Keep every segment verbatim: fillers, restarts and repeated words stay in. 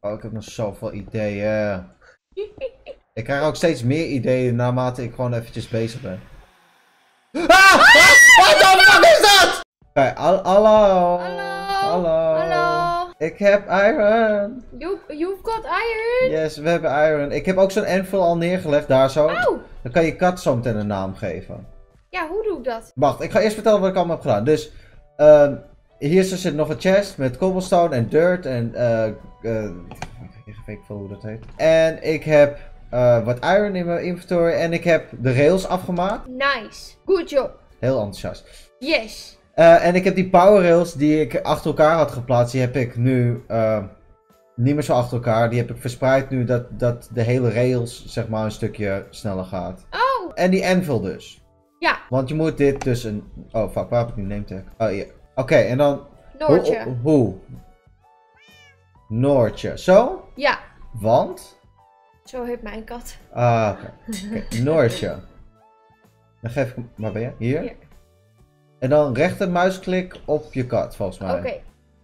Oh, ik heb nog zoveel ideeën. Ik krijg ook steeds meer ideeën naarmate ik gewoon eventjes bezig ben. Ah! What the fuck is dat? Oké, hallo. Hallo. Hallo. Hallo. Ik heb iron. You, you've got iron? Yes, we hebben iron. Ik heb ook zo'n anvil al neergelegd daar zo. Oh. Dan kan je kat zo meteen een naam geven. Ja, hoe doe ik dat? Wacht, ik ga eerst vertellen wat ik allemaal heb gedaan. Dus, uh, hier zit nog een chest met cobblestone en dirt en, eh, uh, ik weet niet hoe dat heet. En ik heb uh, wat iron in mijn inventory en ik heb de rails afgemaakt. Nice. Good job. Heel enthousiast. Yes. Uh, en ik heb die power rails die ik achter elkaar had geplaatst, die heb ik nu uh, niet meer zo achter elkaar. Die heb ik verspreid nu dat, dat de hele rails zeg maar een stukje sneller gaat. Oh. En die anvil dus. Ja. Want je moet dit dus een... Oh fuck, waar heb ik die name tag? Oh ja. Oké, okay, en dan... Noortje. Hoe? hoe? Noortje. Zo? Ja. Want? Zo heet mijn kat. Ah, oké. Okay. Okay. Noortje. Dan geef ik hem... Waar ben je? Hier? Hier. En dan rechtermuisklik op je kat, volgens mij. Oké. Okay.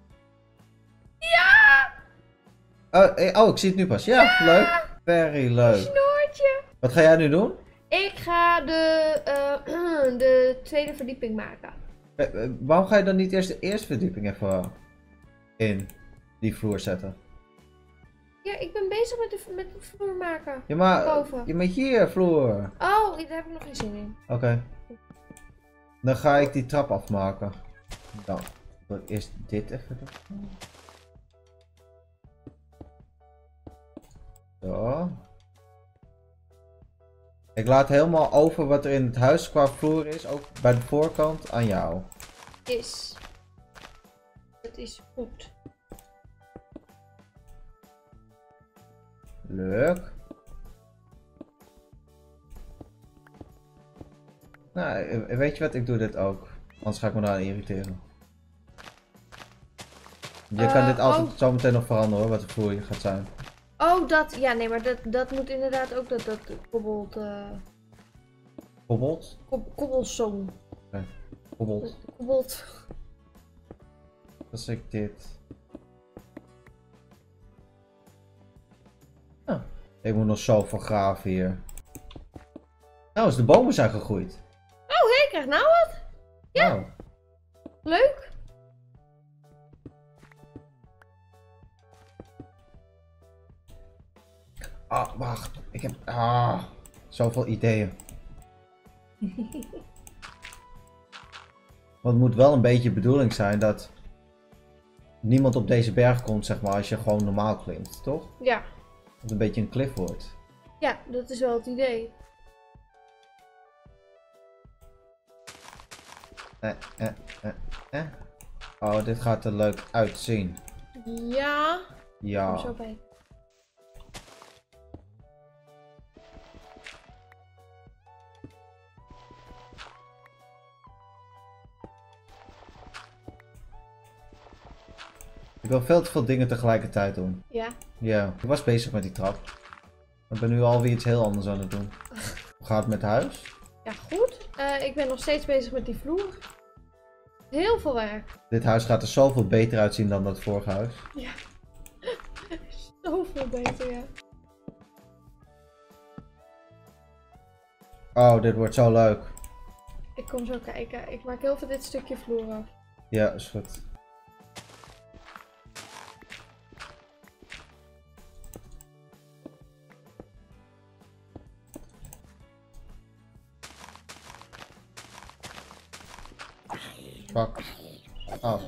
Ja! Oh, oh, ik zie het nu pas. Ja, ja! Leuk. Very leuk. Snoortje. Wat ga jij nu doen? Ik ga de, uh, de tweede verdieping maken. Uh, uh, waarom ga je dan niet eerst de eerste verdieping even in die vloer zetten? Ja, ik ben bezig met de, met de vloer maken. Ja, maar, boven. Ja, maar hier, vloer. Oh, daar heb ik nog geen zin in. Oké. Okay. Dan ga ik die trap afmaken. Dan wil ik eerst dit even doen. Zo. Ik laat helemaal over wat er in het huis qua vloer is, ook bij de voorkant, aan jou. Is. Het is goed. Leuk. Nou, weet je wat? Ik doe dit ook. Anders ga ik me daar irriteren. Je uh, kan dit altijd oh. zo meteen nog veranderen hoor, wat de vloer gaat zijn. Oh, dat. Ja, nee, maar dat, dat moet inderdaad ook dat dat kobbelt. Uh... Kobbelt? Kob kobbelzoom. Nee, kobbelt. Kobbelt. Als ik dit. Oh. Ik moet nog zoveel graven hier. Nou, dus de bomen zijn gegroeid. Oh, hé, ik krijg nou wat. Ja. Oh. Leuk. Ah, wacht. Ik heb... Ah, zoveel ideeën. Want het moet wel een beetje de bedoeling zijn dat niemand op deze berg komt, zeg maar, als je gewoon normaal klimt, toch? Ja. Dat het een beetje een cliff wordt. Ja, dat is wel het idee. Eh, eh, eh, eh. Oh, dit gaat er leuk uitzien. Ja. Ja. Kom zo bij. Ik wil veel te veel dingen tegelijkertijd doen. Ja. Ja. Ik was bezig met die trap. Ik ben nu alweer iets heel anders aan het doen. Hoe gaat het met huis? Ja, goed. Uh, ik ben nog steeds bezig met die vloer. Heel veel werk. Dit huis gaat er zoveel beter uitzien dan dat vorige huis. Ja. Zoveel beter, ja. Oh, dit wordt zo leuk. Ik kom zo kijken. Ik maak heel veel dit stukje vloer af. Ja, is goed. Fuck. Oh.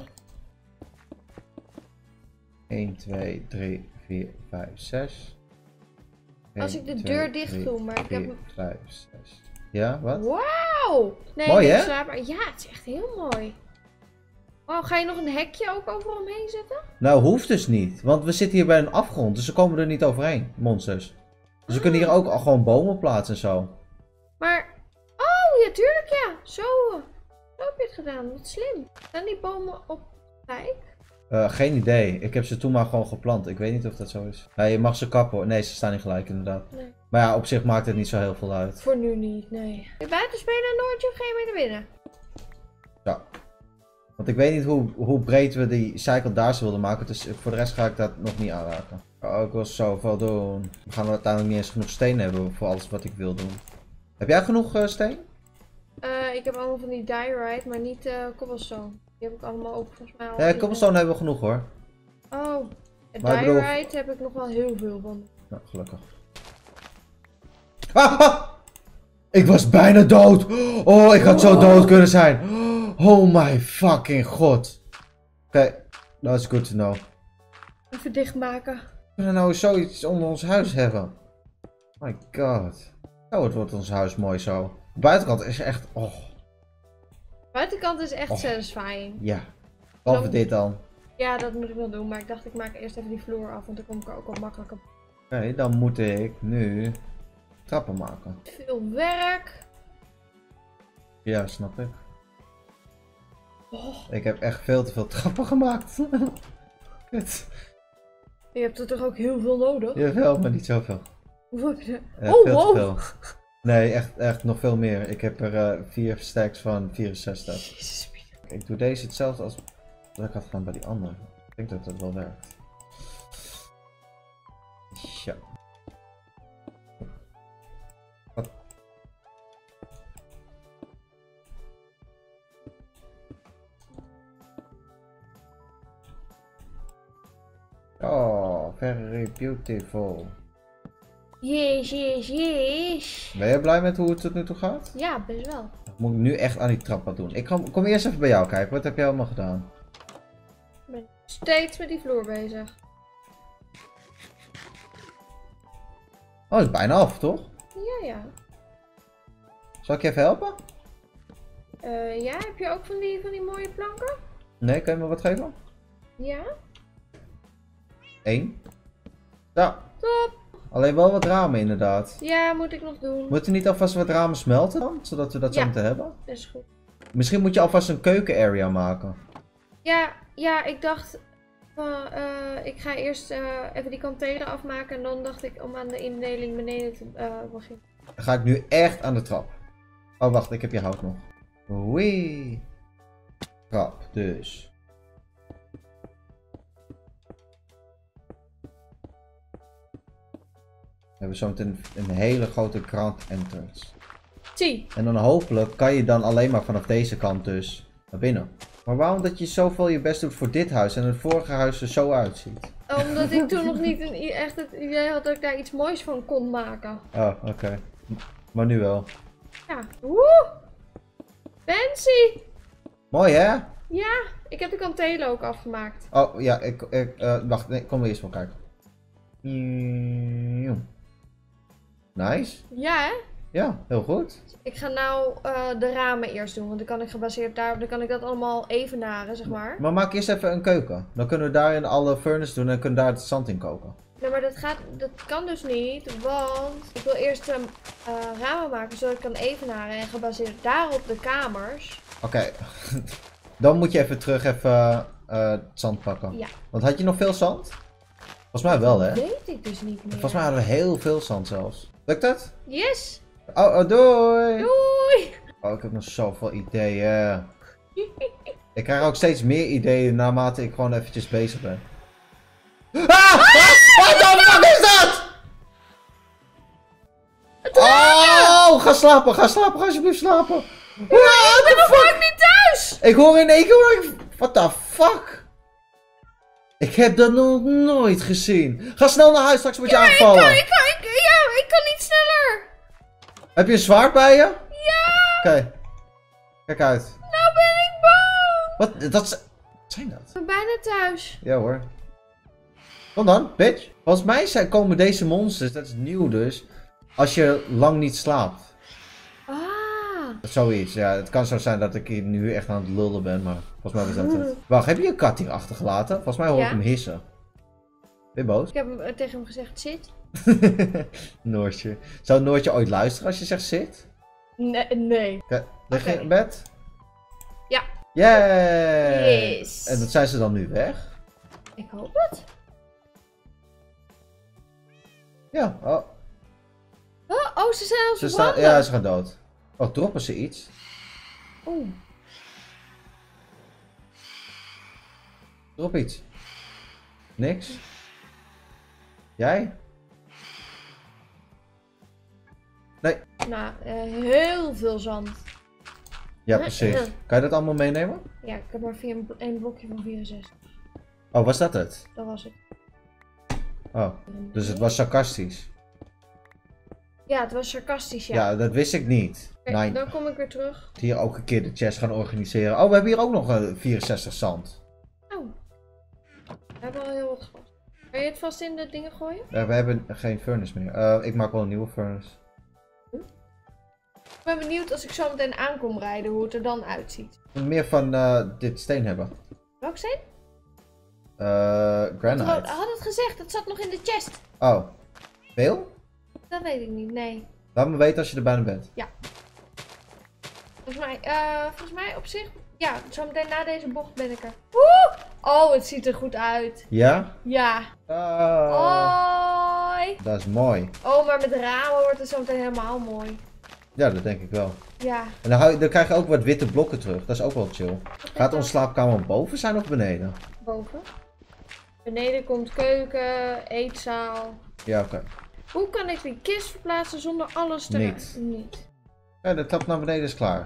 een, twee, drie, vier, vijf, zes. Als ik de deur dicht doe, maar ik heb hem... vijf, zes. Ja, wat? Wauw! Nee, mooi hè? Slaap... Ja, het is echt heel mooi. Wauw, ga je nog een hekje ook overal omheen zetten? Nou, hoeft dus niet. Want we zitten hier bij een afgrond, dus ze komen er niet overheen, monsters. Dus we kunnen hier ook al gewoon bomen plaatsen en zo. Maar... Oh, ja, tuurlijk ja. Zo... Zo heb je het gedaan, wat slim. Staan die bomen op gelijk? Uh, geen idee. Ik heb ze toen maar gewoon geplant. Ik weet niet of dat zo is. Ja, je mag ze kappen hoor. Nee, ze staan niet gelijk inderdaad. Nee. Maar ja, op zich maakt het niet zo heel veel uit. Voor nu niet, nee. Ga je buiten spelen, Noortje, of ga je mee naar binnen? Ja. Want ik weet niet hoe, hoe breed we die cycle daar wilden maken. Dus voor de rest ga ik dat nog niet aanraken. Oh, ik wil zoveel doen. We gaan uiteindelijk niet eens genoeg steen hebben voor alles wat ik wil doen. Heb jij genoeg uh, steen? Uh, ik heb allemaal van die diorite, maar niet uh, cobblestone. Die heb ik allemaal ook volgens mij al. Ja, cobblestone hebben we genoeg hoor. Oh, Maar ik diorite bedoel... heb ik nog wel heel veel van. Nou, gelukkig. Ah, ah! Ik was bijna dood. Oh, ik had zo dood kunnen zijn. Oh my fucking god. Oké, okay, dat is good to know. Even dichtmaken. We kunnen nou zoiets onder ons huis hebben. My god. Oh, het wordt ons huis mooi zo. De buitenkant is echt... Oh. De buitenkant is echt oh. satisfying. Ja. Behalve dit dan. Ja, dat moet ik wel doen. Maar ik dacht ik maak eerst even die vloer af. Want dan kom ik er ook wat makkelijker. Oké, okay, dan moet ik nu trappen maken. Veel werk. Ja, snap ik. Oh. Ik heb echt veel te veel trappen gemaakt. Kut. Je hebt er toch ook heel veel nodig? Jawel, maar niet zoveel. Hoeveel heb je er? Uh, oh, veel wow. te veel. Nee, echt, echt nog veel meer. Ik heb er uh, vier stacks van vierenzestig. Jezus. Ik doe deze hetzelfde als dat ik had gedaan bij die andere. Ik denk dat dat wel werkt. Ja. Wat? Oh, very beautiful. Yes, yes, yes. Ben je blij met hoe het tot nu toe gaat? Ja, best wel. Moet ik nu echt aan die trap wat doen? Ik kom, kom eerst even bij jou kijken. Wat heb jij allemaal gedaan? Ik ben steeds met die vloer bezig. Oh, het is bijna af, toch? Ja, ja. Zal ik je even helpen? Uh, ja, heb je ook van die, van die mooie planken? Nee, kan je me wat geven? Ja. Eén. Ja. Top. Alleen wel wat ramen inderdaad. Ja, moet ik nog doen. Moeten we niet alvast wat ramen smelten dan? Zodat we dat ja. zo moeten hebben? Dat is goed. Misschien moet je alvast een keuken area maken. Ja, ja, ik dacht... Uh, uh, ik ga eerst uh, even die kantelen afmaken. En dan dacht ik om aan de indeling beneden te uh, beginnen. Dan ga ik nu echt aan de trap. Oh, wacht. Ik heb je hout nog. Wee. Trap, dus. We hebben zometeen een hele grote grand entrance. Zie. En dan hopelijk kan je dan alleen maar vanaf deze kant dus naar binnen. Maar waarom dat je zoveel je best doet voor dit huis en het vorige huis er zo uitziet? Omdat ik toen nog niet een, echt het idee had dat ik daar iets moois van kon maken. Oh, oké. Okay. Maar nu wel. Ja. Woe! Fancy! Mooi hè? Ja, ik heb de kantelen ook afgemaakt. Oh ja, ik, ik uh, wacht, nee, kom maar eerst wel kijken. Nice. Ja hè? Ja, heel goed. Ik ga nou uh, de ramen eerst doen, want dan kan ik gebaseerd daarop, dan kan ik dat allemaal evenaren, zeg maar. Maar maak eerst even een keuken. Dan kunnen we daarin alle furnace doen en kunnen daar het zand in koken. Nee, maar dat, gaat, dat kan dus niet, want ik wil eerst um, uh, ramen maken zodat ik kan evenaren en gebaseerd daarop de kamers. Oké, okay. Dan moet je even terug even uh, het zand pakken. Ja. Want had je nog veel zand? Volgens mij wel hè? Dat weet ik dus niet meer. Volgens mij hadden we heel veel zand zelfs. Lukt dat? Yes! Oh, oh doei! Doei! Oh, ik heb nog zoveel ideeën. Ik krijg ook steeds meer ideeën naarmate ik gewoon eventjes bezig ben. Ah! What the fuck is dat? Oh, ga slapen, ga slapen, ga alsjeblieft slapen. Ik ben nog lang niet thuis! Ik hoor in één keer... What the fuck? Ik heb dat nog nooit gezien. Ga snel naar huis, straks word je ja, aangevallen. Ik kan, ik kan, ik, ja, ik kan niet sneller. Heb je een zwaard bij je? Ja. Oké. Okay. Kijk uit. Nou ben ik bang. Wat? Dat wat zijn dat? Ik ben bijna thuis. Ja hoor. Kom dan, bitch. Volgens mij zijn, komen deze monsters, dat is nieuw dus, als je lang niet slaapt. Ah. Zoiets, ja. Het kan zo zijn dat ik hier nu echt aan het lullen ben, maar volgens mij was dat het. Wacht, heb je een kat hier achtergelaten? Volgens mij hoor ik ja. hem hissen. Ben je boos? Ik heb hem, uh, tegen hem gezegd, zit. Noortje. Zou Noortje ooit luisteren als je zegt zit? Nee. nee. Lig je Okay. in bed? Ja. Yay! Yes. En dat zijn ze dan nu weg? Ik hoop het. Ja. Oh. Oh, oh ze zijn al Ze zo staan, ja, ze gaan dood. Oh, droppen ze iets? Oeh. Drop iets. Niks. Jij? Nee. Nou, uh, heel veel zand. Ja, precies. Kan je dat allemaal meenemen? Ja, ik heb maar vier, een blokje van vierenzestig. Oh, was dat het? Dat was het. Oh, dus het was sarcastisch. Ja, het was sarcastisch, ja. Ja, dat wist ik niet. Kijk, Nee. dan kom ik weer terug. Hier ook een keer de chest gaan organiseren. Oh, we hebben hier ook nog uh, vierenzestig zand. Oh. We hebben al heel wat gehad. Kan je het vast in de dingen gooien? Uh, we hebben geen furnace meer. Uh, ik maak wel een nieuwe furnace. Ik ben benieuwd als ik zo meteen aankom rijden hoe het er dan uitziet. Meer van uh, dit steen hebben. Welk steen? Uh, granite. Had het gezegd, het zat nog in de chest. Oh. Veel? Dat weet ik niet, nee. Laat me weten als je er bijna bent. Ja. Volgens mij, uh, volgens mij op zich, ja, zometeen na deze bocht ben ik er. Woe! Oh, het ziet er goed uit. Ja? Ja. Oh. Hoi. Dat is mooi. Oh, maar met ramen wordt het zometeen helemaal mooi. Ja, dat denk ik wel. Ja. En dan, hou je, dan krijg je ook wat witte blokken terug. Dat is ook wel chill. Gaat onze slaapkamer boven zijn of beneden? Boven. Beneden komt keuken, eetzaal. Ja, oké. Okay. Hoe kan ik die kist verplaatsen zonder alles te Niet. Niet. Ja, de trap naar beneden is klaar.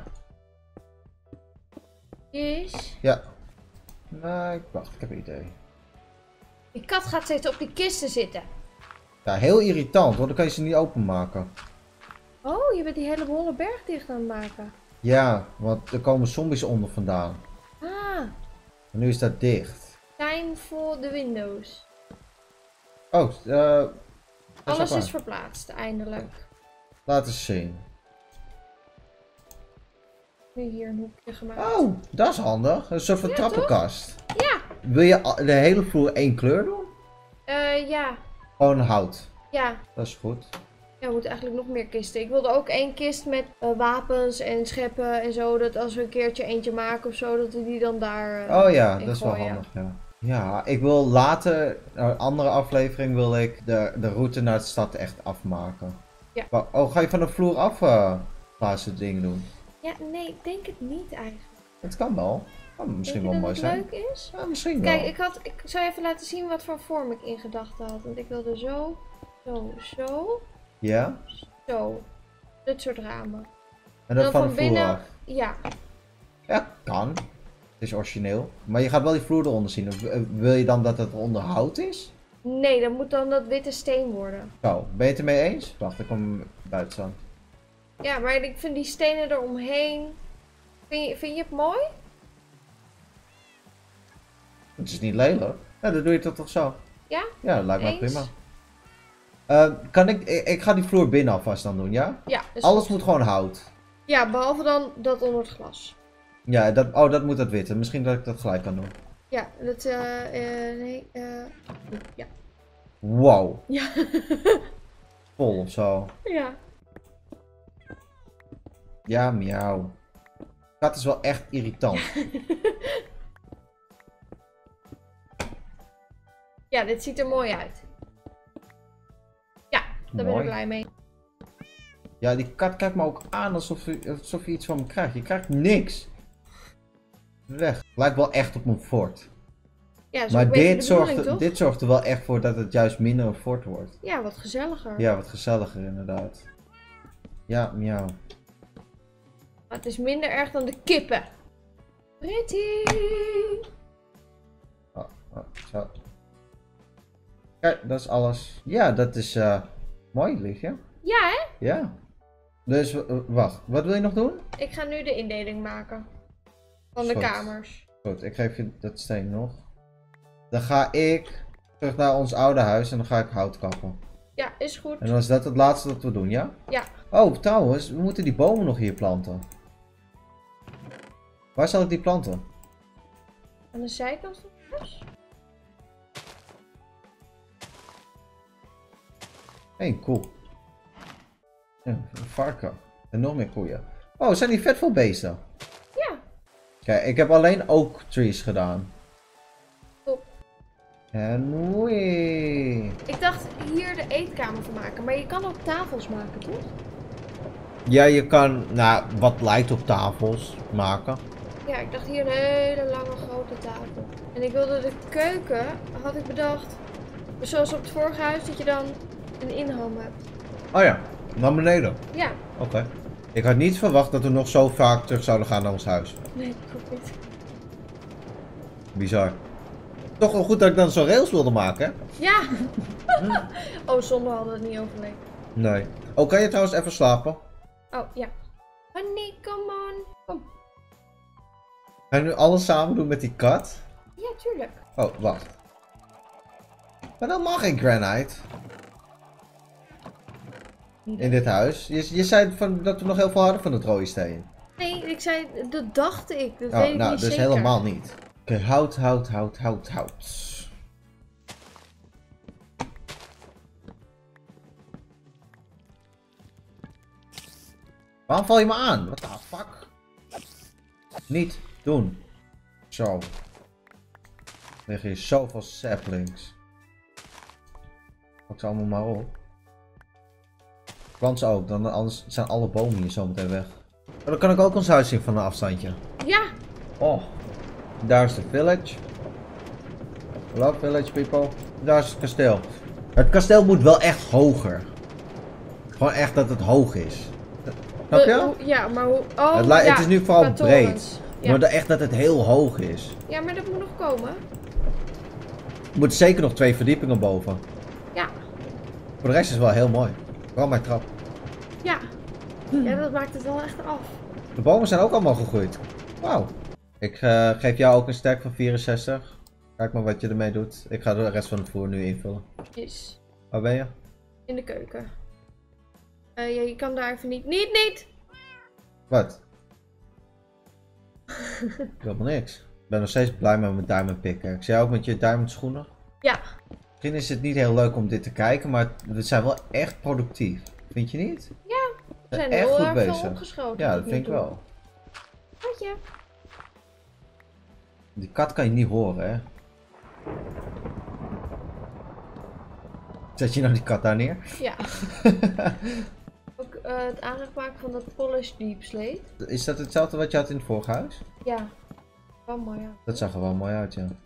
Is. Ja. Nee, wacht, ik heb een idee. Die kat gaat steeds op die kisten zitten. Ja, heel irritant, want dan kan je ze niet openmaken. Oh, je bent die hele holle berg dicht aan het maken. Ja, want er komen zombies onder vandaan. Ah. En nu is dat dicht. Time for the windows. Oh, eh... Uh, alles is verplaatst, eindelijk. Laat eens zien. Nu hier een hoekje gemaakt. Oh, dat is handig. Een soort van ja, trappenkast. Toch? Ja. Wil je de hele vloer één kleur doen? Eh, uh, ja. Gewoon hout. Ja. Dat is goed. Ja, we moeten eigenlijk nog meer kisten. Ik wilde ook één kist met uh, wapens en scheppen en zo. Dat als we een keertje eentje maken of zo, dat we die dan daar uh, Oh ja, dat is gooien. wel handig, ja. Ja, ik wil later, een andere aflevering, wil ik de, de route naar de stad echt afmaken. Ja. Oh, ga je van de vloer af uh, plaatsen dingen doen? Ja, nee, ik denk het niet eigenlijk. Het kan wel. Kan misschien denk wel je mooi dat zijn. het leuk is? Ja, misschien wel. Kijk, ik, had, ik zou even laten zien wat voor vorm ik in gedachten had. Want ik wilde zo, zo, zo, Ja? zo. Dit soort ramen. En dat dan van, van de vloer binnen, af? ja. Ja, kan. Het is origineel. Maar je gaat wel die vloer eronder zien. Of wil je dan dat het onderhoud is? Nee, dat moet dan dat witte steen worden. Zo, ben je het ermee eens? Wacht, ik kom buiten staan. Ja, maar ik vind die stenen eromheen. Vind je, vind je het mooi? Het is niet lelijk. Ja, dan doe je het toch zo. Ja? Ja, dat lijkt me Eens? prima. Uh, kan ik, ik, ik ga die vloer binnen alvast dan doen, ja? Ja. Is Alles goed. moet gewoon hout. Ja, behalve dan dat onder het glas. Ja, dat, oh, dat moet dat witte. Misschien dat ik dat gelijk kan doen. Ja, dat, eh, uh, nee, eh, uh, ja. Wow. Ja. Vol of zo. Ja. Ja, miauw. Dat is wel echt irritant. Ja, dit ziet er mooi uit. Ja, daar ben ik blij mee. Ja, die kat kijkt me ook aan alsof je, alsof je iets van me krijgt. Je krijgt niks. Weg. Lijkt wel echt op een fort. Ja, maar dit zorgt, toch? dit zorgt er wel echt voor dat het juist minder een fort wordt. Ja, wat gezelliger. Ja, wat gezelliger inderdaad. Ja, miauw. Maar het is minder erg dan de kippen. Pretty. Oh, oh, zo. Kijk, dat is alles. Ja, dat is uh, mooi, liefje. Ja, hè? Ja. Dus, uh, wacht. Wat wil je nog doen? Ik ga nu de indeling maken. Van de Goed. kamers. Goed, ik geef je dat steen nog. Dan ga ik terug naar ons oude huis en dan ga ik hout kappen. Ja, is goed. En dan is dat het laatste dat we doen, ja? Ja. Oh, trouwens, we moeten die bomen nog hier planten. Waar zal ik die planten? Aan de zijkant van het huis? Hé, hey, koe. Ja, een varken. En nog meer koeien. Oh, zijn die vet veel beesten? Ja. Kijk, ik heb alleen oak trees gedaan. Top. En oei. Ik dacht hier de eetkamer van maken, maar je kan ook tafels maken, toch? Ja, je kan, nou, wat lijkt op tafels maken. Ja, ik dacht hier een hele lange grote tafel. En ik wilde de keuken, had ik bedacht, zoals op het vorige huis, dat je dan een inham hebt. Oh ja, naar beneden. Ja. Oké. Okay. Ik had niet verwacht dat we nog zo vaak terug zouden gaan naar ons huis. Nee, ik ook niet. Bizar. Toch wel goed dat ik dan zo'n rails wilde maken, hè? Ja! Oh, zonder hadden we het niet overleefd. Nee. Oh, kan je trouwens even slapen? Oh, ja. Honey, come on. Kom. Ga je nu alles samen doen met die kat? Ja, tuurlijk. Oh, wacht. Maar dan mag ik granite. In dit huis. Je, je zei van, dat we nog heel veel hadden van het rode steen. Nee, ik zei, dat dacht ik. Dat Oh, weet ik nou, niet dus zeker. helemaal niet. Oké, okay, hout, hout, hout, hout, hout. Waarom val je me aan? What the fuck? Niet doen. Zo. Er liggen hier zoveel saplings. Pak ze allemaal maar op. Plant ze ook, dan, anders zijn alle bomen hier zo meteen weg. Maar dan kan ik ook ons huis zien van een afstandje. Ja. Oh, daar is de village. Hello village people. Daar is het kasteel. Het kasteel moet wel echt hoger. Gewoon echt dat het hoog is. Snap je? Uh, ja, maar hoe... Oh, het, ja, het is nu vooral breed. Ja. Maar echt dat het heel hoog is. Ja, maar dat moet nog komen. Er moeten zeker nog twee verdiepingen boven. Ja. Voor de rest is het wel heel mooi. Vooral mijn trap. Ja. Ja, dat maakt het wel echt af. De bomen zijn ook allemaal gegroeid. Wauw. Ik uh, geef jou ook een stack van vierenzestig. Kijk maar wat je ermee doet. Ik ga de rest van het voer nu invullen. Yes. Waar ben je? In de keuken. Uh, ja, je kan daar even niet... Niet, niet! Wat? Helemaal niks. Ik ben nog steeds blij met mijn diamond pickaxe. Jij ook met je diamond schoenen? Ja. Misschien is het niet heel leuk om dit te kijken, maar we zijn wel echt productief. Vind je niet? Ja, we zijn echt heel goed erg bezig. veel opgeschoten. Ja, dat vind ik wel. Katje. Die kat kan je niet horen, hè? Zet je nou die kat daar neer? Ja. Ook uh, het aanrecht maken van dat polish deep slate. Is dat hetzelfde wat je had in het vorige huis? Ja. Wel mooi, ja. Dat zag er wel mooi uit, ja.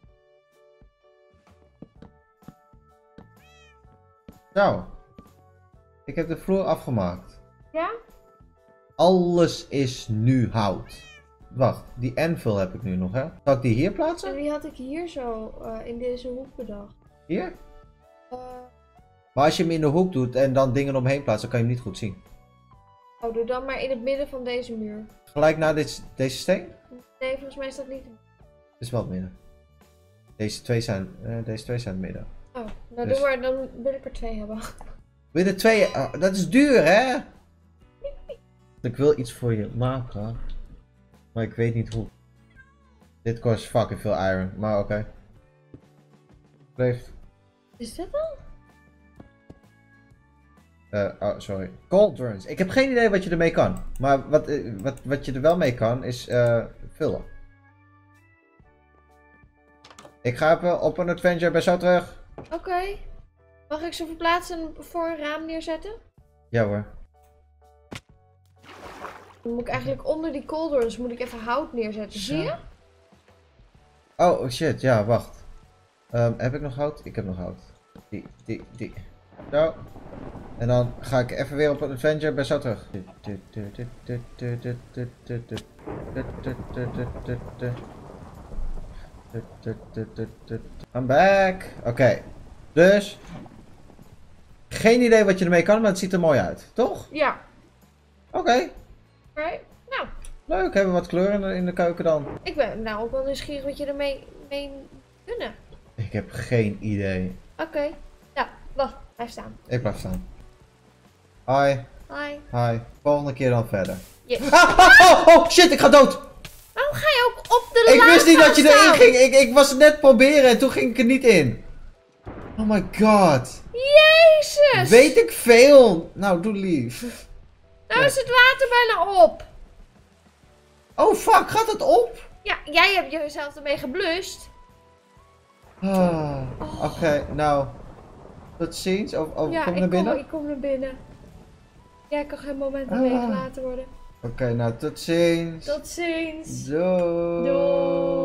Zo. Ik heb de vloer afgemaakt. Ja? Alles is nu hout. Wacht, die anvil heb ik nu nog, hè? Zal ik die hier plaatsen? En die had ik hier zo uh, in deze hoek bedacht. Hier? Uh, Maar als je hem in de hoek doet en dan dingen omheen plaatst, dan kan je hem niet goed zien. oh, doe dan maar in het midden van deze muur. Gelijk na dit, deze steen? Nee, volgens mij is dat niet. Het is wel het midden. Deze twee zijn, uh, deze twee zijn het midden. Oh, nou Dus- doe maar, dan wil ik er twee hebben. Wil je er twee? Oh, dat is duur, hè? Ik wil iets voor je maken. Maar ik weet niet hoe. Dit kost fucking veel iron, maar oké. Okay. Blijft. Is dit dan? Uh, oh, sorry. Cauldrons. Ik heb geen idee wat je ermee kan. Maar wat, uh, wat, wat je er wel mee kan, is uh, vullen. Ik ga even op een adventure bij zo terug. Oké. Okay. Mag ik ze verplaatsen en voor een raam neerzetten? Ja hoor. Dan moet ik eigenlijk onder die cauldrons moet ik even hout neerzetten. Zie je? Oh shit, ja, wacht. Um, heb ik nog hout? Ik heb nog hout. Die, die, die. Zo. En dan ga ik even weer op een adventure bij zo terug. I'm back. Oké. Okay. Dus. Geen idee wat je ermee kan, maar het ziet er mooi uit. Toch? Ja. Oké. Okay. Right. Nou. Leuk, hebben we wat kleur in de, in de keuken dan. Ik ben nou ook wel nieuwsgierig wat je ermee mee kunnen. Ik heb geen idee. Oké. Okay. Nou, wacht. Blijf staan. Ik blijf staan. Hi. Hi. Hi. Volgende keer dan verder. Yes. Ah, oh, oh, oh, shit, ik ga dood. Waarom ga je ook op de Ik wist niet dat je staan? erin ging. Ik, ik was het net proberen en toen ging ik er niet in. Oh my god. Jezus. Weet ik veel. Nou, doe lief. Nou is het water bijna op. Oh fuck, gaat het op? Ja, jij hebt jezelf ermee geblust. Ah, Oké, okay, nou. Tot ziens. Of, of Ja, kom je ik naar binnen? Kom, ik kom naar binnen. Jij kan geen moment Ah. mee gelaten worden. Oké, nou tot ziens. Tot ziens. Doei. Doei.